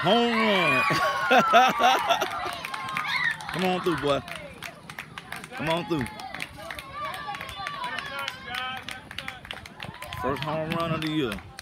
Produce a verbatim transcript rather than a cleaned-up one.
Home run. Come on through, boy. Come on through. First home run of the year.